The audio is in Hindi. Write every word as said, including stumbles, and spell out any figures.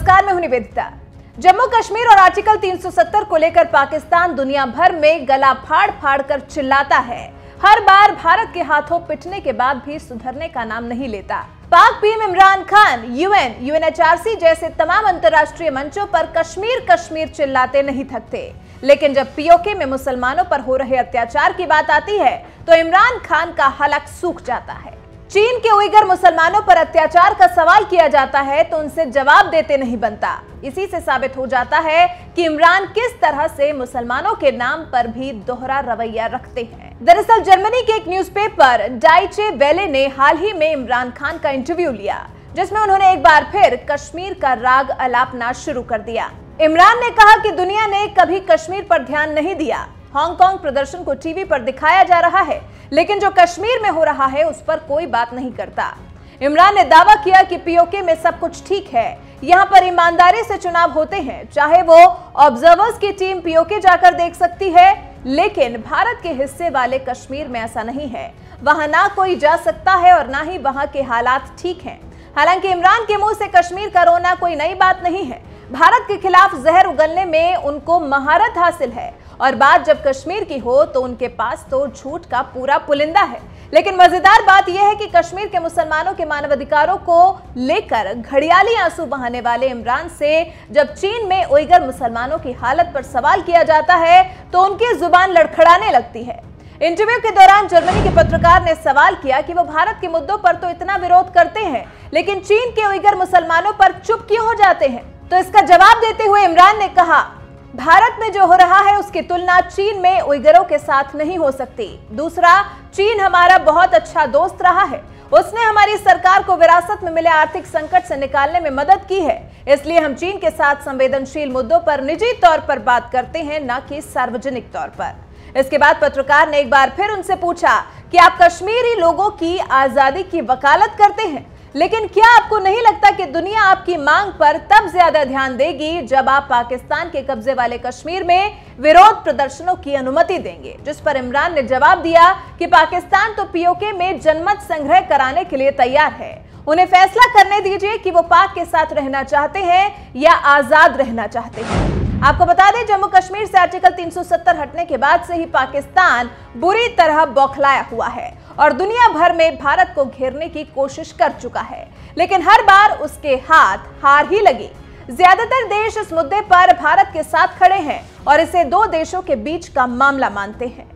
नमस्कार, मैं हूं निवेदिता। जम्मू कश्मीर और आर्टिकल तीन सौ सत्तर को लेकर पाकिस्तान दुनिया भर में गला फाड़ फाड़ कर चिल्लाता है। हर बार भारत के हाथों पिटने के बाद भी सुधरने का नाम नहीं लेता। Pak PM Imran Khan UN, UNHRC जैसे तमाम अंतर्राष्ट्रीय मंचों पर कश्मीर कश्मीर चिल्लाते नहीं थकते, लेकिन जब पीओके में मुसलमानों पर हो रहे अत्याचार की बात आती है तो इमरान खान का हलक सूख जाता है। चीन के उइगर मुसलमानों पर अत्याचार का सवाल किया जाता है तो उनसे जवाब देते नहीं बनता। इसी से साबित हो जाता है कि इमरान किस तरह से मुसलमानों के नाम पर भी दोहरा रवैया रखते हैं। दरअसल जर्मनी के एक न्यूज़पेपर डाइचे वेले ने हाल ही में इमरान खान का इंटरव्यू लिया, जिसमें उन्होंने एक बार फिर कश्मीर का राग अलापना शुरू कर दिया। इमरान ने कहा कि दुनिया ने कभी कश्मीर पर ध्यान नहीं दिया। हांगकांग प्रदर्शन को टीवी पर दिखाया जा रहा है, लेकिन जो कश्मीर में हो रहा है उस पर कोई बात नहीं करता। इमरान ने दावा किया कि पीओके में सब कुछ ठीक है, यहाँ पर ईमानदारी से चुनाव होते हैं, चाहे वो ऑब्जर्वर्स की टीम पीओके जाकर देख सकती है, लेकिन भारत के हिस्से वाले कश्मीर में ऐसा नहीं है। वहां ना कोई जा सकता है और ना ही वहां के हालात ठीक हैं। हालांकि इमरान के मुंह से कश्मीर का रोना कोई नई बात नहीं है। भारत के खिलाफ जहर उगलने में उनको महारत हासिल है, और बात जब कश्मीर की हो तो उनके पास तो झूठ का पूरा पुलिंदा है। लेकिन मजेदार बात यह है कि कश्मीर के मुसलमानों के मानवाधिकारों को लेकर घड़ियाली आंसू बहाने वाले इमरान से जब चीन में उइगर मुसलमानों की हालत पर सवाल किया जाता है तो उनकी जुबान लड़खड़ाने लगती है। इंटरव्यू के दौरान जर्मनी के पत्रकार ने सवाल किया कि वो भारत के मुद्दों पर तो इतना विरोध करते हैं, लेकिन चीन के उइगर मुसलमानों पर चुप क्यों हो जाते हैं। तो इसका जवाब देते हुए इमरान ने कहा, भारत में जो हो रहा है उसकी तुलना चीन में उइगरों के साथ नहीं हो सकती। दूसरा, चीन हमारा बहुत अच्छा दोस्त रहा है, उसने हमारी सरकार को विरासत में मिले आर्थिक संकट से निकालने में मदद की है, इसलिए हम चीन के साथ संवेदनशील मुद्दों पर निजी तौर पर बात करते हैं, न कि सार्वजनिक तौर पर। इसके बाद पत्रकार ने एक बार फिर उनसे पूछा कि आप कश्मीरी लोगों की आजादी की वकालत करते हैं, लेकिन क्या आपको नहीं लगता कि दुनिया आपकी मांग पर तब ज्यादा ध्यान देगी जब आप पाकिस्तान के कब्जे वाले कश्मीर में विरोध प्रदर्शनों की अनुमति देंगे। जिस पर इमरान ने जवाब दिया कि पाकिस्तान तो पीओके में जनमत संग्रह कराने के लिए तैयार है, उन्हें फैसला करने दीजिए कि वो पाक के साथ रहना चाहते हैं या आजाद रहना चाहते हैं। आपको बता दें, जम्मू कश्मीर से आर्टिकल तीन सौ सत्तर हटने के बाद से ही पाकिस्तान बुरी तरह बौखलाया हुआ है और दुनिया भर में भारत को घेरने की कोशिश कर चुका है, लेकिन हर बार उसके हाथ हार ही लगी। ज्यादातर देश इस मुद्दे पर भारत के साथ खड़े हैं और इसे दो देशों के बीच का मामला मानते हैं।